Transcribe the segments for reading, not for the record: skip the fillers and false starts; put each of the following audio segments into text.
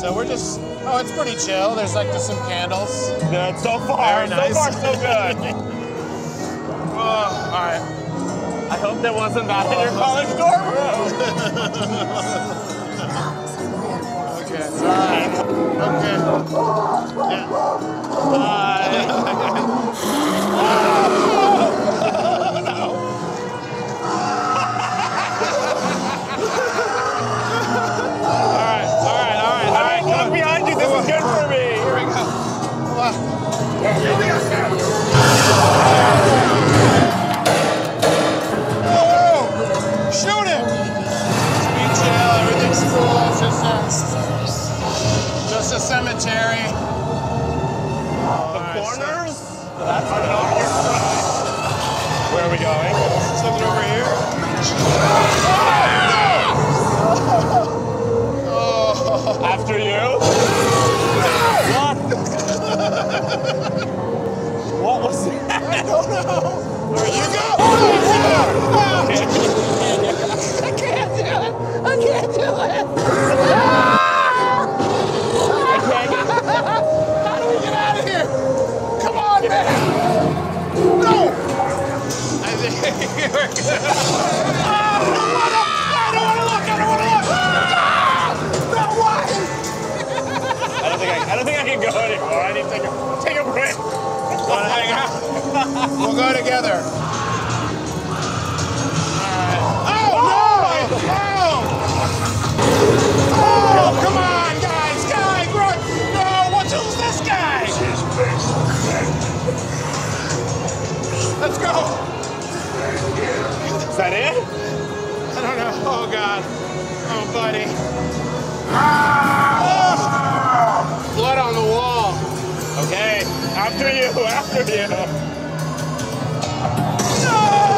So we're just, oh, it's pretty chill. There's like just some candles. Good, so far. Very nice. So far, so good. All right. I hope that wasn't that in your college dorm room. Okay. All right. Okay. Yeah. Bye. Look behind you. This is good for me. Here we go. Come on. Whoa! Shoot it! Be chill. Everything's cool. It's just a cemetery. The corners? That's not your side. Where are we going? Something over here. After you? What? What was that? I don't know. Where you go? I can't do it. I can't do it. How do we get out of here? Come on, man. No. I think we're good. I don't want to look. I don't think I can go anymore. I need to take a break. Want to hang out? We'll go together. All right. Oh, come on, guys. Run. No, who's this guy? Let's go. Is that it? I don't know. Oh, God. Oh, buddy. Oh. Blood on the wall. Okay, after you. No!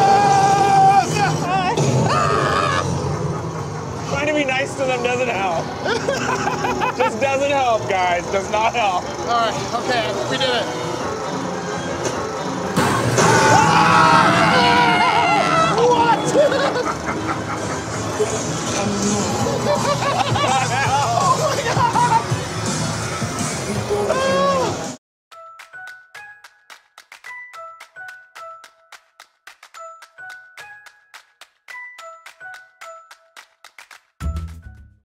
Trying to be nice to them doesn't help. Just doesn't help, guys. Does not help. All right, okay, we did it.